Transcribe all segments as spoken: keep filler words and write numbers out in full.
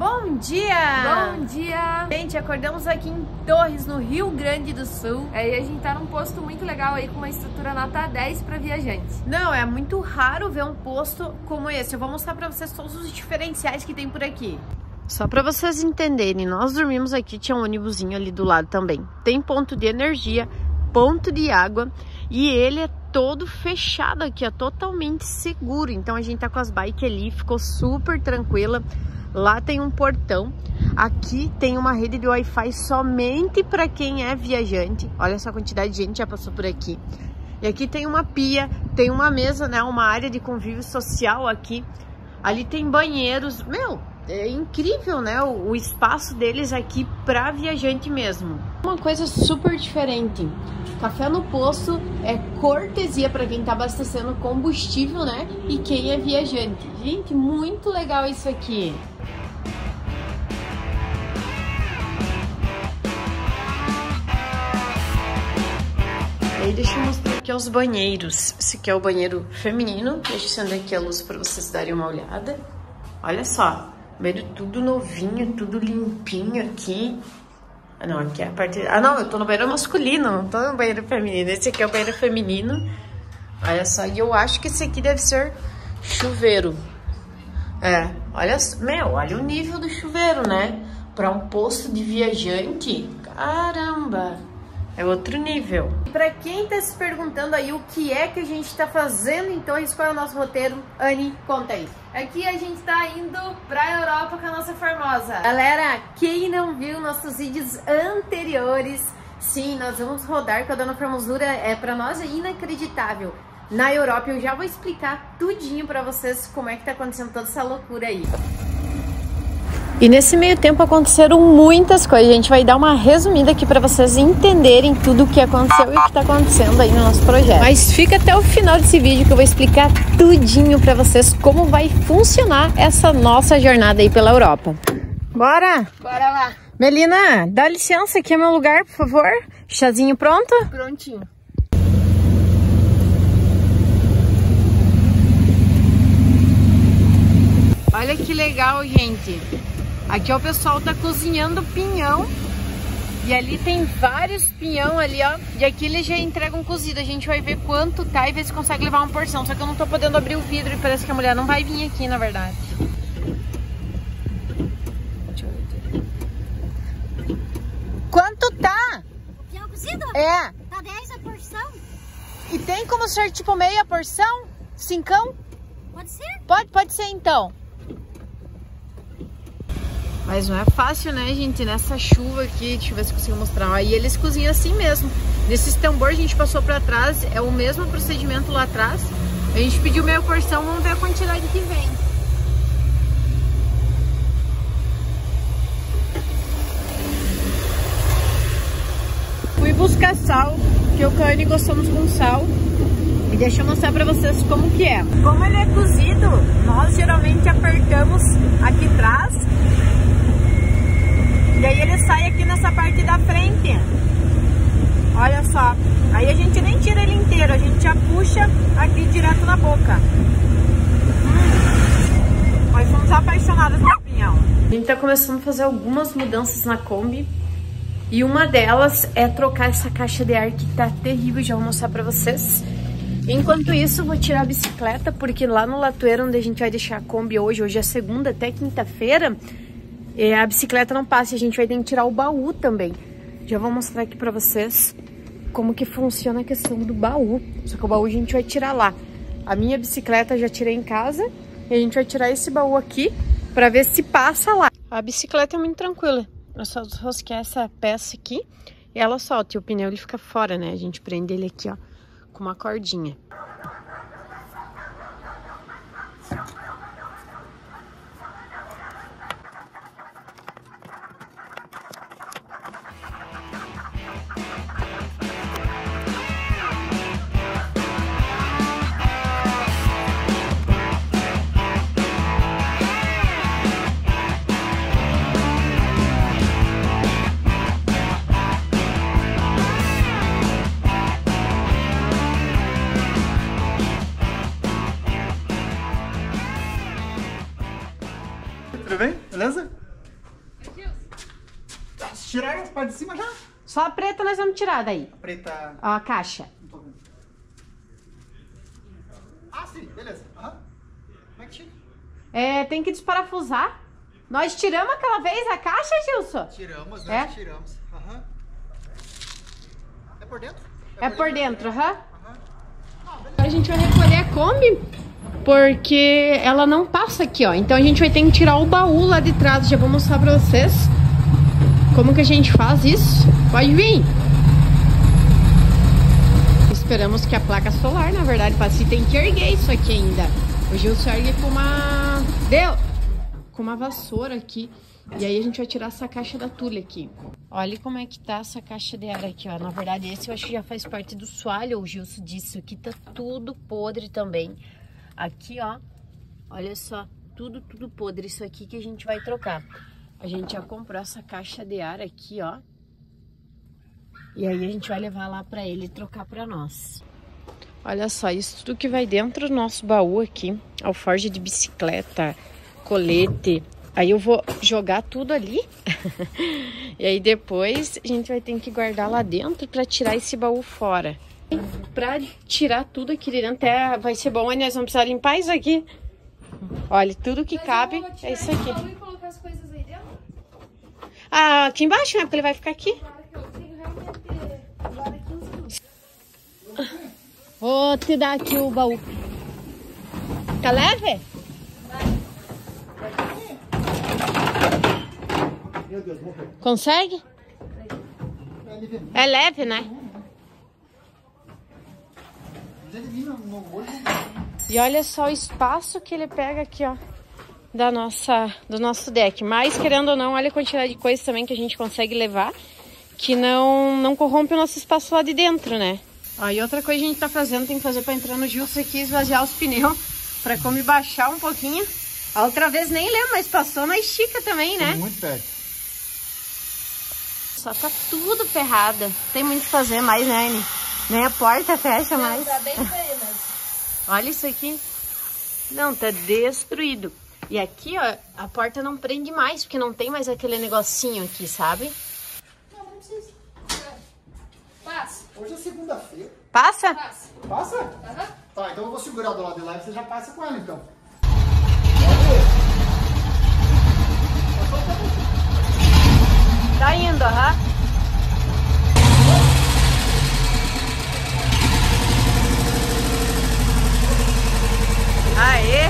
Bom dia! Bom dia! Gente, acordamos aqui em Torres, no Rio Grande do Sul. É, e a gente tá num posto muito legal aí, com uma estrutura nota dez para viajantes. Não, é muito raro ver um posto como esse. Eu vou mostrar pra vocês todos os diferenciais que tem por aqui. Só pra vocês entenderem, nós dormimos aqui, tinha um ônibusinho ali do lado também. Tem ponto de energia, ponto de água e ele é todo fechado aqui, é totalmente seguro. Então a gente tá com as bikes ali, ficou super tranquila. Lá tem um portão, aqui tem uma rede de Wi-Fi somente para quem é viajante. Olha essa quantidade de gente já passou por aqui. E aqui tem uma pia, tem uma mesa, né, uma área de convívio social aqui. Ali tem banheiros, meu, é incrível, né, o, o espaço deles aqui para viajante mesmo. Uma coisa super diferente, café no posto é cortesia para quem tá abastecendo combustível, né, e quem é viajante. Gente, muito legal isso aqui. E aí, deixa eu mostrar aqui os banheiros. Esse aqui é o banheiro feminino. Deixa eu acender aqui a luz para vocês darem uma olhada. Olha só, banheiro tudo novinho, tudo limpinho aqui. Ah, não, aqui é a parte... Ah, não, eu tô no banheiro masculino, não tô no banheiro feminino. Esse aqui é o banheiro feminino. Olha só, e eu acho que esse aqui deve ser chuveiro. É, olha... Meu, olha o nível do chuveiro, né? Para um posto de viajante, caramba! É outro nível. Pra quem tá se perguntando aí o que é que a gente tá fazendo em Torres, qual é o nosso roteiro, Anne, conta aí. Aqui a gente tá indo pra Europa com a nossa Formosa. Galera, quem não viu nossos vídeos anteriores, sim, nós vamos rodar com a Dona Formosura, é, pra nós é inacreditável. Na Europa, eu já vou explicar tudinho pra vocês como é que tá acontecendo toda essa loucura aí. E nesse meio tempo aconteceram muitas coisas. A gente vai dar uma resumida aqui para vocês entenderem tudo o que aconteceu e o que está acontecendo aí no nosso projeto. Mas fica até o final desse vídeo que eu vou explicar tudinho para vocês como vai funcionar essa nossa jornada aí pela Europa. Bora? Bora lá. Melina, dá licença, aqui é meu lugar, por favor. Chazinho pronto? Prontinho. Olha que legal, gente. Aqui ó, o pessoal tá cozinhando pinhão. E ali tem vários pinhão ali, ó. E aqui eles já entregam cozido. A gente vai ver quanto tá e ver se consegue levar uma porção. Só que eu não tô podendo abrir o vidro e parece que a mulher não vai vir aqui, na verdade. Quanto tá? O pinhão cozido? É. Tá dez a porção? E tem como ser tipo meia porção? Cincão? Pode ser? Pode, pode ser então. Mas não é fácil, né, gente? Nessa chuva aqui, deixa eu ver se consigo mostrar. Aí eles cozinham assim mesmo. Nesses tambor a gente passou pra trás, é o mesmo procedimento lá atrás. A gente pediu meia porção, vamos ver a quantidade que vem. Fui buscar sal, que eu e o Anne gostamos com sal. E deixa eu mostrar pra vocês como que é. Como ele é cozido, nós geralmente apertamos aqui atrás. E aí ele sai aqui nessa parte da frente. Olha só. Aí a gente nem tira ele inteiro, a gente já puxa aqui direto na boca. Hum. Nós somos apaixonadas por pinhão. A gente tá começando a fazer algumas mudanças na Kombi. E uma delas é trocar essa caixa de ar que tá terrível, já vou mostrar pra vocês. Enquanto isso, vou tirar a bicicleta, porque lá no latoeiro onde a gente vai deixar a Kombi hoje, hoje é segunda até quinta-feira, a bicicleta não passa e a gente vai ter que tirar o baú também. Já vou mostrar aqui pra vocês como que funciona a questão do baú. Só que o baú a gente vai tirar lá. A minha bicicleta já tirei em casa e a gente vai tirar esse baú aqui pra ver se passa lá. A bicicleta é muito tranquila. É só rosquear essa peça aqui e ela solta. E o pneu ele fica fora, né? A gente prende ele aqui, ó, com uma cordinha. Tirar as partes de cima já? Só a preta nós vamos tirar daí. A preta... A caixa. Não tô vendo. Ah, sim, beleza. Aham. Como é que tira? É, tem que desparafusar. Nós tiramos aquela vez a caixa, Gilson? Tiramos, nós É? tiramos. Aham. É por dentro? É por dentro, aham. Aham. Agora a gente vai recolher a Kombi, porque ela não passa aqui, ó. Então a gente vai ter que tirar o baú lá de trás. Já vou mostrar pra vocês como que a gente faz isso. Pode vir. Esperamos que a placa solar, na verdade, passe. Tem que erguer isso aqui ainda. O Gilson ergue com uma... Deu! Com uma vassoura aqui. E aí a gente vai tirar essa caixa da Tule aqui. Olha como é que tá essa caixa de ar aqui, ó. Na verdade, esse eu acho que já faz parte do soalho. O Gilson disse, aqui tá tudo podre também. Aqui, ó. Olha só, tudo, tudo podre. Isso aqui que a gente vai trocar. A gente já comprou essa caixa de ar aqui, ó. E aí a gente vai levar lá pra ele trocar pra nós. Olha só, isso tudo que vai dentro do nosso baú aqui. Alforge de bicicleta, colete. Aí eu vou jogar tudo ali. E aí depois a gente vai ter que guardar lá dentro pra tirar esse baú fora. Pra tirar tudo aqui de dentro, até vai ser bom, aí nós vamos precisar limpar isso aqui. Olha, tudo que cabe é isso aqui. E colocar as coisas aí dentro? Ah, aqui embaixo, né? Porque ele vai ficar aqui. Eu tenho realmente agora quinze minutos. Vou te dar aqui o baú. Tá leve? Meu Deus, morreu. Consegue? É leve, né? E olha só o espaço que ele pega aqui, ó, da nossa, do nosso deck. Mas, querendo ou não, olha a quantidade de coisas também que a gente consegue levar, que não, não corrompe o nosso espaço lá de dentro, né? Ó, e outra coisa que a gente tá fazendo, tem que fazer pra entrar no Gilson aqui, esvaziar os pneus, pra como baixar um pouquinho. A outra vez nem lembro, mas passou na estica também, né? Muito perto. Só tá tudo ferrada. Tem muito o que fazer mais, né, Anny? Nem a porta fecha mais. Tá bem feio, mas... Olha isso aqui. Não, tá destruído. E aqui, ó, a porta não prende mais, porque não tem mais aquele negocinho aqui, sabe? Não, não precisa. Passa. Hoje é segunda-feira. Passa? Passa. Passa? Aham. Tá, então eu vou segurar do lado de lá e você já passa com ela, então. Tá indo, aham. Aê!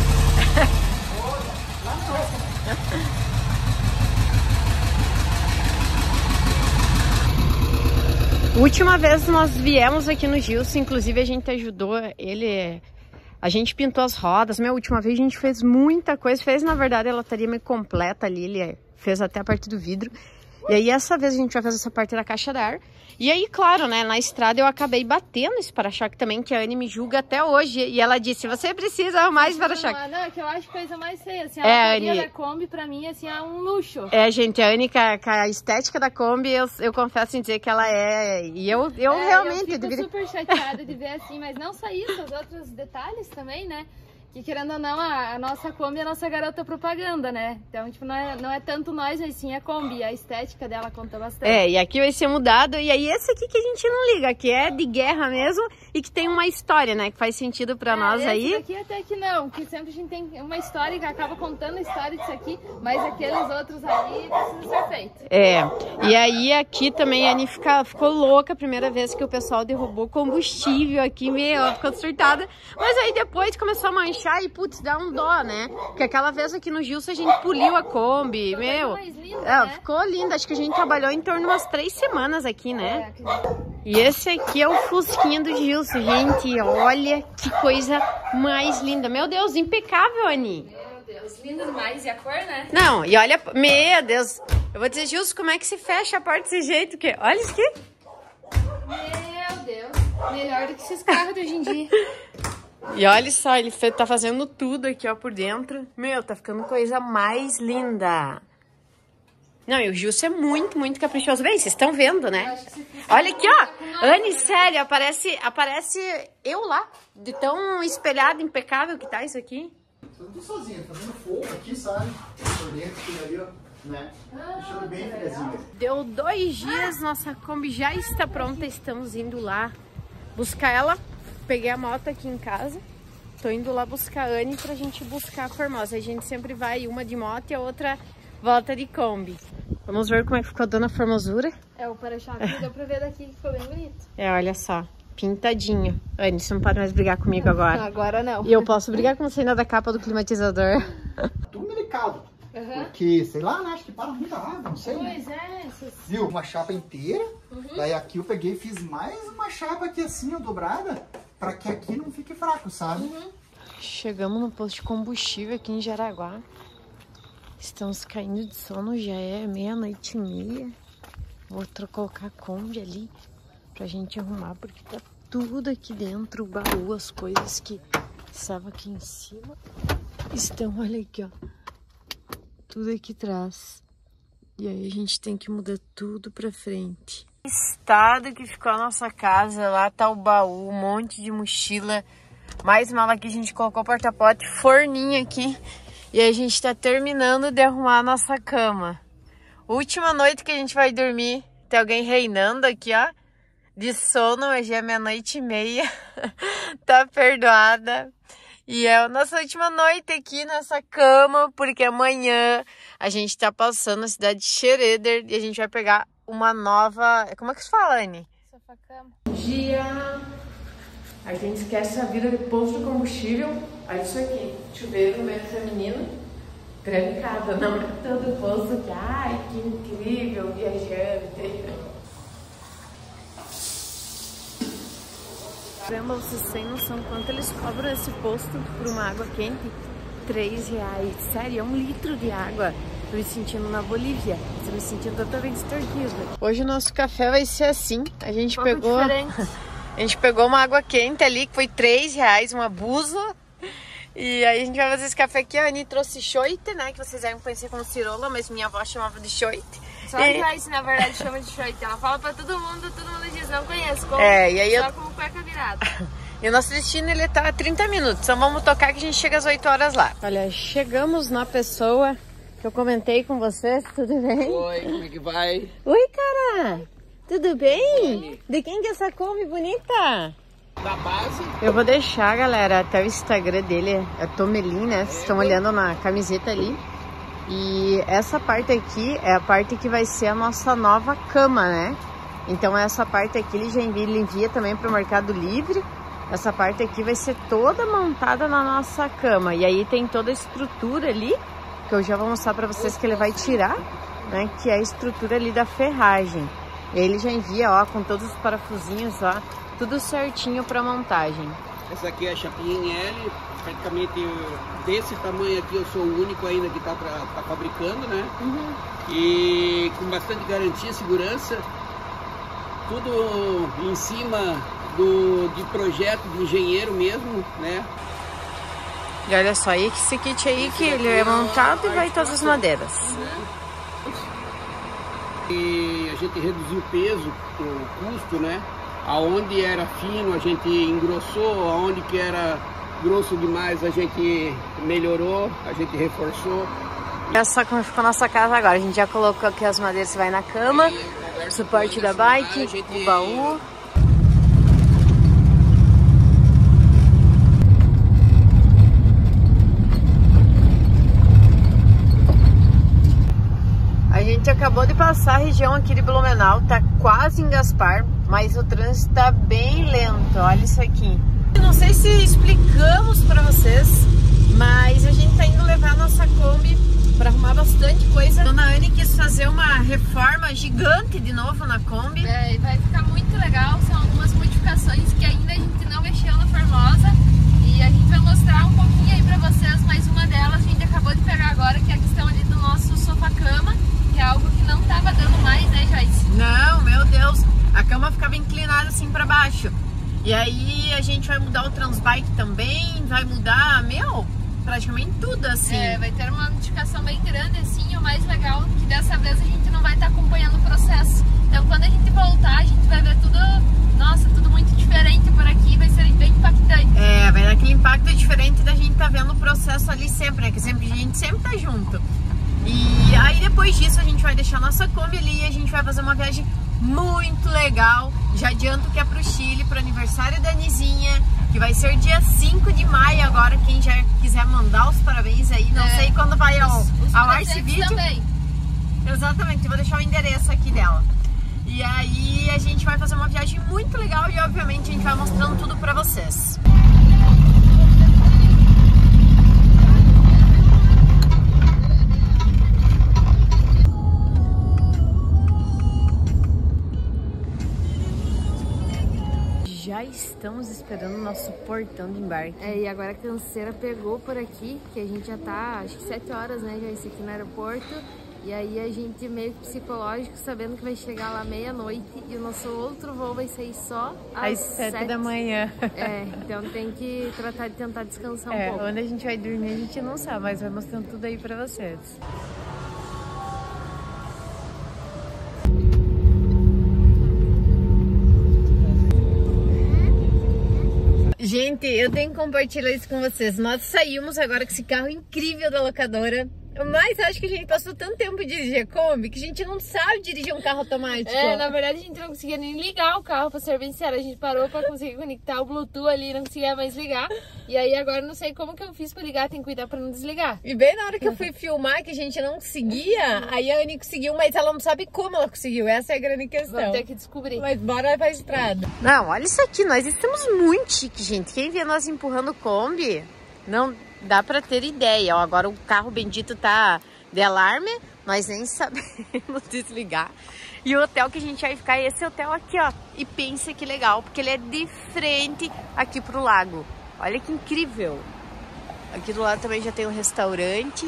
Última vez nós viemos aqui no Gilson, inclusive a gente ajudou ele, a gente pintou as rodas. Minha última vez a gente fez muita coisa, fez na verdade a lotaria meio completa ali, ele fez até a parte do vidro. E aí essa vez a gente vai fazer essa parte da caixa de ar. E aí, claro, né, na estrada eu acabei batendo esse para-choque também, que a Anny me julga até hoje. E ela disse, você precisa arrumar esse para-choque. Não, não, é que eu acho coisa mais feia, assim, a É, lotaria Anny. da Kombi pra mim, assim, é um luxo. É, gente, a Anny, com a, com a estética da Kombi, eu, eu confesso em dizer que ela é... E eu, eu É, realmente... eu fico deveria... super chateada de ver assim, mas não só isso, os outros detalhes também, né? Que querendo ou não, a, a nossa Kombi é a nossa garota propaganda, né? Então, tipo, não é, não é tanto nós, mas sim a Kombi. A estética dela conta bastante. É, e aqui vai ser mudado. E aí esse aqui que a gente não liga, que é de guerra mesmo e que tem uma história, né? Que faz sentido pra é, nós esse aí. aqui até que não, que sempre a gente tem uma história que acaba contando a história disso aqui, mas aqueles outros aí precisam ser feitos. É, e aí aqui também a Anny fica, ficou louca a primeira vez que o pessoal derrubou combustível aqui, meu, ela ficou surtada. Mas aí depois começou a manchar e, putz, dá um dó, né? Porque aquela vez aqui no Gilson a gente poliu a Kombi, Ficou meu. mais linda, É, né? ficou linda. Acho que a gente trabalhou em torno de umas três semanas aqui, né? É, acredito. E esse aqui é o Fusquinha do Gilson, gente. Olha que coisa mais linda. Meu Deus, impecável, Anny. Meu Deus, lindo demais. E a cor, né? Não, e olha... Meu Deus. Eu vou dizer, Gilson, como é que se fecha a porta desse jeito? Que... Olha isso aqui. Meu Deus. Melhor do que esses carros de hoje em dia. E olha só, ele fe- tá fazendo tudo aqui, ó, por dentro. Meu, tá ficando coisa mais linda. Não, e o Gilson é muito, muito caprichoso. Bem, vocês estão vendo, né? Olha aqui, ó. Anny, sério, aparece, aparece eu lá. De tão espelhado, impecável que tá isso aqui. Eu não tô sozinho, tá vendo fogo aqui, sabe? Por dentro, aqui ali, ó. né? Deixando bem friazinho. Deu dois dias, nossa Kombi já está pronta, estamos indo lá buscar ela. Peguei a moto aqui em casa, tô indo lá buscar a Anne pra gente buscar a Formosa. A gente sempre vai, uma de moto e a outra volta de Kombi. Vamos ver como é que ficou a dona Formosura. É, o para-choque deu pra ver daqui que ficou bem bonito. É, olha só, pintadinho. Anne, você não pode mais brigar comigo agora. Agora não. E eu posso brigar com você ainda da capa do climatizador. Tudo delicado. Uhum. Porque, sei lá, né? Acho que para muita água, não sei. Pois é. Essas... Viu? Uma chapa inteira. Uhum. Daí aqui eu peguei e fiz mais uma chapa aqui assim, ó, dobrada. Pra que aqui não fique fraco, sabe? Uhum. Chegamos no posto de combustível aqui em Jaraguá. Estamos caindo de sono, já é meia-noite e meia. Vou colocar a Kombi ali pra gente arrumar, porque tá tudo aqui dentro, o baú, as coisas que estavam aqui em cima estão, olha aqui, ó. Tudo aqui atrás. E aí a gente tem que mudar tudo pra frente. O estado que ficou a nossa casa, lá tá o baú, um monte de mochila. Mais mala aqui, a gente colocou porta-pote, forninho aqui. E aí a gente tá terminando de arrumar a nossa cama. Última noite que a gente vai dormir. Tem alguém reinando aqui, ó. De sono, mas já é meia-noite e meia. Tá perdoada. E é a nossa última noite aqui nessa cama, porque amanhã a gente tá passando na cidade de Schroeder e a gente vai pegar uma nova... Como é que se fala, Anne? Sofá-cama. Dia... A gente esquece a vida de posto de combustível. Olha isso aqui, chuveiro no meio feminino, trancada, não é todo posto que, ai, que incrível, viajante. Caramba, vocês têm noção quanto eles cobram esse posto por uma água quente? Três reais. Sério, é um litro de água. Tô me sentindo na Bolívia. Tô me sentindo totalmente extorquida. Hoje o nosso café vai ser assim. A gente Um pegou... diferente. A gente pegou uma água quente ali, que foi três reais, uma búzula. E aí a gente vai fazer esse café aqui. A Anne trouxe choite, né? Que vocês devem conhecer como cirola, mas minha avó chamava de choite. Só e... a Joyce, na verdade, chama de choite. Ela fala pra todo mundo, todo mundo diz, não conheço. Como, é, e aí só eu... como cueca virada. E o nosso destino, ele tá a trinta minutos. Então vamos tocar que a gente chega às oito horas lá. Olha, chegamos na pessoa que eu comentei com vocês. Tudo bem? Oi, como é que vai? Oi, cara! Tudo bem? De quem que é essa Kombi bonita? Da base. Eu vou deixar, galera, até o Instagram dele, é Tomelin, né? Vocês estão olhando na camiseta ali. E essa parte aqui é a parte que vai ser a nossa nova cama, né? Então essa parte aqui ele já envia, ele envia também para o Mercado Livre. Essa parte aqui vai ser toda montada na nossa cama. E aí tem toda a estrutura ali, que eu já vou mostrar para vocês que ele vai tirar, né? Que é a estrutura ali da ferragem. E aí ele já envia, ó, com todos os parafusinhos, ó. Tudo certinho para montagem. Essa aqui é a chapinha em L, praticamente desse tamanho aqui eu sou o único ainda que está tá fabricando, né? Uhum. E com bastante garantia, segurança, tudo em cima do de projeto de engenheiro mesmo, né? E olha só, e esse kit aí que ele é montado e vai todas as madeiras. E a gente reduziu o peso, o custo, né? Aonde era fino a gente engrossou, aonde que era grosso demais a gente melhorou, a gente reforçou. Olha só como ficou a nossa casa agora. A gente já colocou aqui as madeiras que vai na cama, o suporte da bike, o baú. A gente acabou de passar a região aqui de Blumenau, tá quase em Gaspar, mas o trânsito tá bem lento, olha isso aqui. Não sei se explicamos pra vocês, mas a gente tá indo levar a nossa Kombi pra arrumar bastante coisa. A dona Anne quis fazer uma reforma gigante de novo na Kombi. É, e vai ficar muito legal, são algumas modificações que ainda a gente não mexeu na Formosa. E a gente vai mostrar um pouquinho aí pra vocês, mas uma delas a gente acabou de pegar agora, que é a questão ali do nosso sofá-cama. Que é algo que não tava dando mais, né, Joyce? Não, meu Deus, a cama ficava inclinada assim pra baixo. E aí a gente vai mudar o Transbike também, vai mudar, meu, praticamente tudo assim. É, vai ter uma modificação bem grande assim, o mais legal é que dessa vez a gente não vai estar acompanhando o processo. Então quando a gente voltar, a gente vai ver tudo, nossa, tudo muito diferente por aqui, vai ser bem impactante. É, vai dar aquele impacto diferente da gente tá vendo o processo ali sempre, né, que sempre, a gente sempre tá junto. E aí depois disso a gente vai deixar a nossa Kombi ali e a gente vai fazer uma viagem muito legal. Já adianto que é pro Chile, pro aniversário da Nizinha, que vai ser dia cinco de maio agora. Quem já quiser mandar os parabéns aí, não é. sei quando vai ao, ao ar esse vídeo. Também. Exatamente, eu vou deixar o endereço aqui dela. E aí a gente vai fazer uma viagem muito legal e obviamente a gente vai mostrando tudo pra vocês. Já estamos esperando o nosso portão de embarque. É, e agora a canseira pegou por aqui, que a gente já tá, acho que sete horas, né, já isso aqui no aeroporto. E aí a gente meio psicológico, sabendo que vai chegar lá meia-noite e o nosso outro voo vai sair só às, às sete da manhã. É, então tem que tratar de tentar descansar um é, pouco. Onde a gente vai dormir a gente não sabe, mas vai mostrando tudo aí pra vocês. Gente, eu tenho que compartilhar isso com vocês. Nós saímos agora com esse carro incrível da locadora. Mas acho que a gente passou tanto tempo dirigir a Kombi que a gente não sabe dirigir um carro automático. É, na verdade a gente não conseguia nem ligar o carro, pra ser bem sincero. A gente parou pra conseguir conectar o Bluetooth ali, não conseguia mais ligar. E aí agora não sei como que eu fiz pra ligar, tem que cuidar pra não desligar. E bem na hora que eu fui filmar que a gente não conseguia, aí a Anny conseguiu, mas ela não sabe como ela conseguiu. Essa é a grande questão. Vamos ter que descobrir. Mas bora pra estrada. Não, olha isso aqui, nós estamos muito chique, gente. Quem vê nós empurrando Kombi, não... dá pra ter ideia, ó, agora o carro bendito tá de alarme, nós nem sabemos desligar. E o hotel que a gente vai ficar é esse hotel aqui, ó. E pensa que legal, porque ele é de frente aqui pro lago. Olha que incrível. Aqui do lado também já tem um restaurante.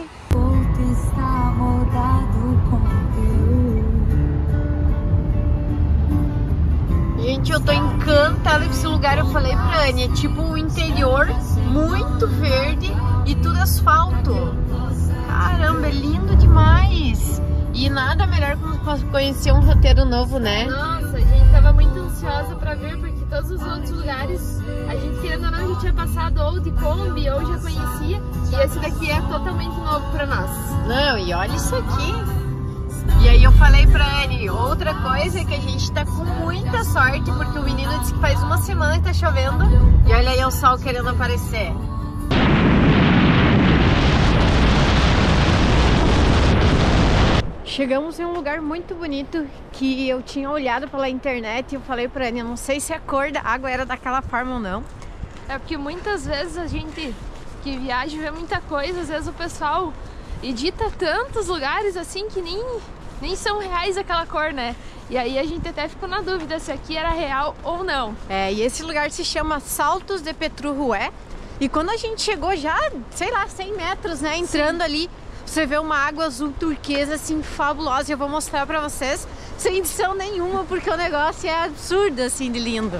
Gente, eu tô encantada com esse lugar. Eu falei pra Anny, é tipo um interior muito verde e tudo asfalto. Caramba, é lindo demais. E nada melhor que conhecer um roteiro novo, né? Nossa, a gente tava muito ansiosa pra ver, porque todos os outros lugares a gente, querendo ou não, já tinha passado ou de Kombi ou já conhecia. E esse daqui é totalmente novo pra nós. Não, e olha isso aqui. E aí eu falei pra Anny, outra coisa é que a gente tá com muita sorte, porque o menino disse que faz uma semana que tá chovendo. E olha aí o sol querendo aparecer. Chegamos em um lugar muito bonito que eu tinha olhado pela internet e eu falei pra Anny, eu não sei se a cor da água era daquela forma ou não. É porque muitas vezes a gente que viaja vê muita coisa, às vezes o pessoal edita tantos lugares assim que nem, nem são reais aquela cor, né? E aí a gente até ficou na dúvida se aqui era real ou não. É, e esse lugar se chama Saltos de Petrurué. E quando a gente chegou já, sei lá, cem metros, né, entrando Sim. ali, você vê uma água azul turquesa, assim, fabulosa. E eu vou mostrar pra vocês, sem edição nenhuma, porque o negócio é absurdo, assim, de lindo.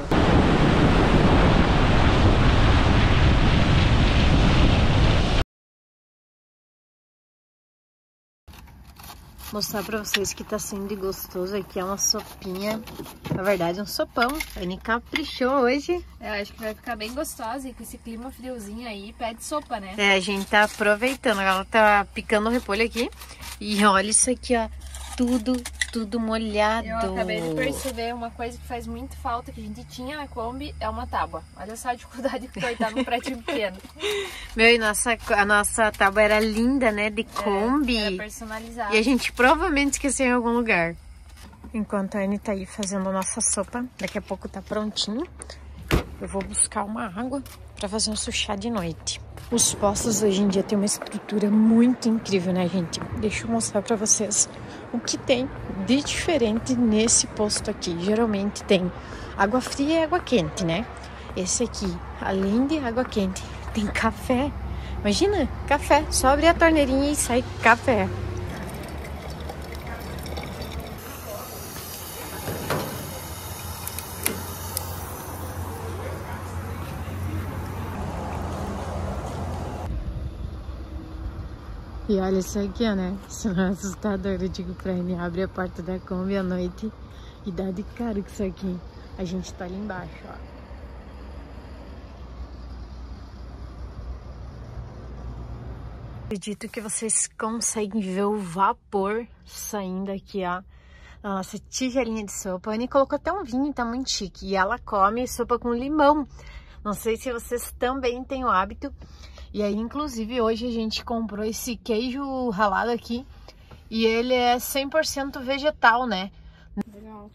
Mostrar pra vocês que tá sendo gostoso. Aqui é uma sopinha, na verdade um sopão. A Anny caprichou hoje. É, acho que vai ficar bem gostosa e com esse clima friozinho aí, pede sopa, né? É, a gente tá aproveitando. Ela tá picando o repolho aqui. E olha isso aqui, ó. Tudo, tudo molhado. Eu acabei de perceber uma coisa que faz muito falta, que a gente tinha na Kombi, é uma tábua. Olha só a dificuldade que foi, tá num prédio pequeno. Meu, e nossa, a nossa tábua era linda, né? De Kombi. É, era personalizada. E a gente provavelmente esqueceu em algum lugar. Enquanto a Anny tá aí fazendo a nossa sopa, daqui a pouco tá prontinho. Eu vou buscar uma água pra fazer um chá de noite. Os postos hoje em dia tem uma estrutura muito incrível, né, gente? Deixa eu mostrar pra vocês o que tem de diferente nesse posto aqui. Geralmente tem água fria e água quente, né? Esse aqui, além de água quente, tem café. Imagina, café. Só abrir a torneirinha e sai café. E olha isso aqui, né? Isso não é assustador. Eu digo pra ele, abre a porta da Kombi à noite e dá de cara com isso aqui. A gente tá ali embaixo, ó. Acredito que vocês conseguem ver o vapor saindo aqui, ó. A nossa tigelinha de sopa. A Anny colocou até um vinho, tá muito chique. E ela come sopa com limão. Não sei se vocês também têm o hábito. E aí, inclusive, hoje a gente comprou esse queijo ralado aqui. E ele é cem por cento vegetal, né? Legal.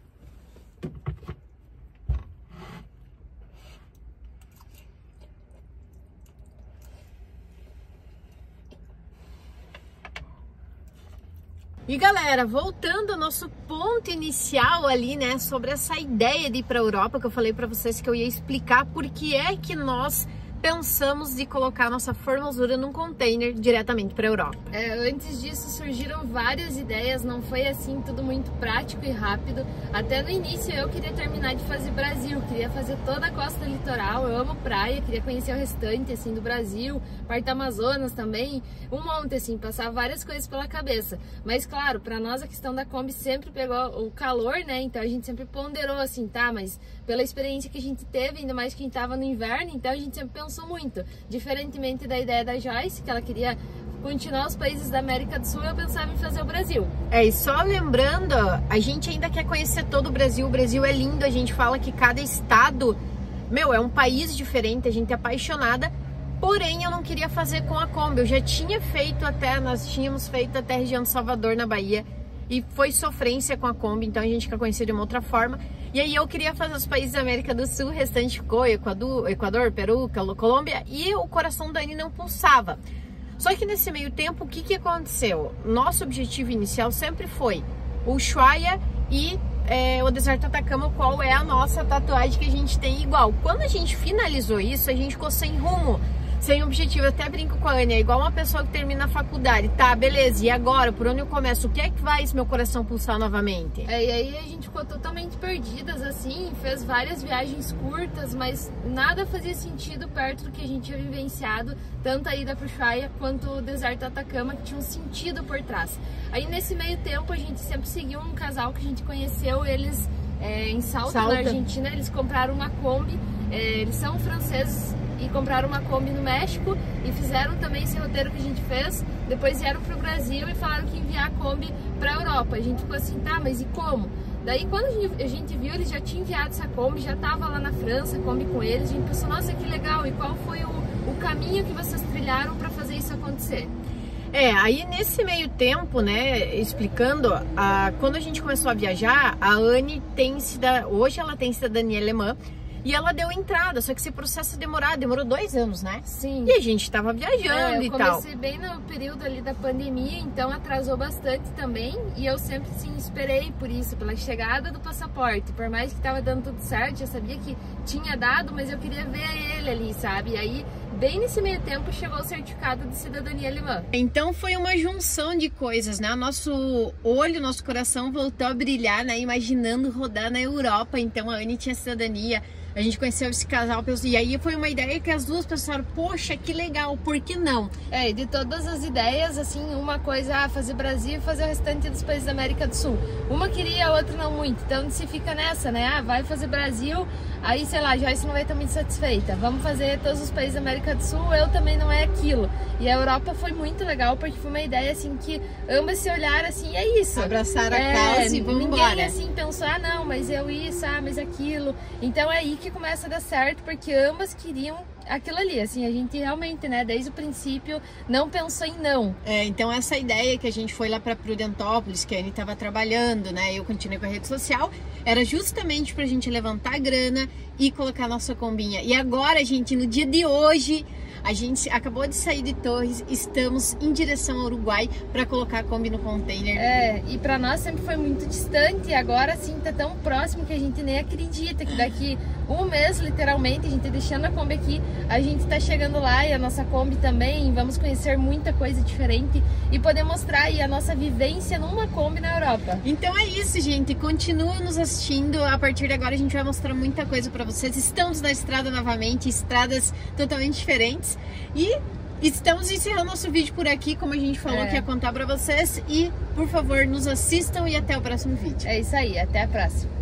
E galera, voltando ao nosso ponto inicial ali, né, sobre essa ideia de ir para a Europa, que eu falei para vocês que eu ia explicar por que é que nós pensamos de colocar nossa formosura num container diretamente para a Europa. É, antes disso surgiram várias ideias, não foi assim tudo muito prático e rápido. Até no início eu queria terminar de fazer Brasil, queria fazer toda a costa litoral, eu amo praia, queria conhecer o restante assim do Brasil, parte do Amazonas também, um monte assim, passar várias coisas pela cabeça. Mas claro, para nós a questão da Kombi sempre pegou o calor, né? Então a gente sempre ponderou assim, tá, mas pela experiência que a gente teve, ainda mais que a gente tava no inverno, então a gente sempre pensou muito, diferentemente da ideia da Joyce, que ela queria continuar os países da América do Sul, eu pensava em fazer o Brasil. É, e só lembrando, a gente ainda quer conhecer todo o Brasil, o Brasil é lindo, a gente fala que cada estado, meu, é um país diferente, a gente é apaixonada, porém eu não queria fazer com a Kombi, eu já tinha feito até, nós tínhamos feito até a região de Salvador, na Bahia, e foi sofrência com a Kombi, então a gente quer conhecer de uma outra forma. E aí eu queria fazer os países da América do Sul, o restante ficou Equador, Equador, Peru, Colômbia, e o coração da Anny não pulsava. Só que nesse meio tempo, o que, que aconteceu? Nosso objetivo inicial sempre foi o Ushuaia e é, o deserto Atacama, qual é a nossa tatuagem que a gente tem igual. Quando a gente finalizou isso, a gente ficou sem rumo, sem objetivo. Eu até brinco com a Anny, é igual uma pessoa que termina a faculdade, tá, beleza, e agora, por onde eu começo? O que é que faz meu coração pulsar novamente? É, e aí a gente ficou totalmente perdidas, assim, fez várias viagens curtas, mas nada fazia sentido perto do que a gente tinha vivenciado, tanto a ida pro Ushuaia quanto o deserto Atacama, que tinha um sentido por trás. Aí nesse meio tempo a gente sempre seguiu um casal que a gente conheceu, eles é, em Salta, Salta, na Argentina, eles compraram uma Kombi, é, eles são franceses, e compraram uma Kombi no México e fizeram também esse roteiro que a gente fez. Depois vieram pro Brasil e falaram que ia enviar a Kombi pra Europa. A gente ficou assim, tá, mas e como? Daí quando a gente viu, eles já tinham enviado essa Kombi, já tava lá na França, a Kombi com eles. A gente pensou, nossa, que legal, e qual foi o, o caminho que vocês trilharam para fazer isso acontecer? É, aí nesse meio tempo, né, explicando, a, quando a gente começou a viajar, a Anny tem cidadania, hoje ela tem cidadania alemã, e ela deu entrada, só que esse processo demorou, demorou dois anos, né? Sim. E a gente tava viajando é, e tal. Eu comecei bem no período ali da pandemia, então atrasou bastante também. E eu sempre, sim, esperei por isso, pela chegada do passaporte. Por mais que tava dando tudo certo, eu sabia que tinha dado, mas eu queria ver ele ali, sabe? E aí, bem nesse meio tempo, chegou o certificado de cidadania alemã. Então foi uma junção de coisas, né? Nosso olho, nosso coração voltou a brilhar, né? Imaginando rodar na Europa. Então a Anny tinha cidadania. A gente conheceu esse casal e aí foi uma ideia que as duas pensaram, poxa, que legal, por que não? É, e de todas as ideias, assim, uma coisa, ah, fazer Brasil e fazer o restante dos países da América do Sul. Uma queria, a outra não muito, então se fica nessa, né? Ah, vai fazer Brasil, aí, sei lá, a Joyce não vai estar muito satisfeita. Vamos fazer todos os países da América do Sul, eu também não é aquilo. E a Europa foi muito legal, porque foi uma ideia, assim, que ambas se olharam, assim, é isso. Abraçaram é, a causa e vamos ninguém, embora. assim, pensou, ah, não, mas eu isso, ah, mas aquilo. Então é aí que começa a dar certo, porque ambas queriam aquilo ali, assim, a gente realmente, né, desde o princípio não pensou em não. É, então essa ideia que a gente foi lá para Prudentópolis, que a Anny estava trabalhando, né, eu continuei com a rede social, era justamente pra gente levantar a grana e colocar a nossa combinha. E agora, gente, no dia de hoje, a gente acabou de sair de Torres, estamos em direção ao Uruguai para colocar a Kombi no container. É, e para nós sempre foi muito distante e agora sim tá tão próximo que a gente nem acredita que daqui um mês, literalmente, a gente deixando a Kombi aqui, a gente tá chegando lá e a nossa Kombi também, vamos conhecer muita coisa diferente e poder mostrar aí a nossa vivência numa Kombi na Europa. Então é isso, gente, continua nos assistindo, a partir de agora a gente vai mostrar muita coisa para vocês. Estamos na estrada novamente, estradas totalmente diferentes. E estamos encerrando nosso vídeo por aqui, como a gente falou é. que ia contar pra vocês. E, por favor, nos assistam e até o próximo vídeo. É isso aí, até a próxima.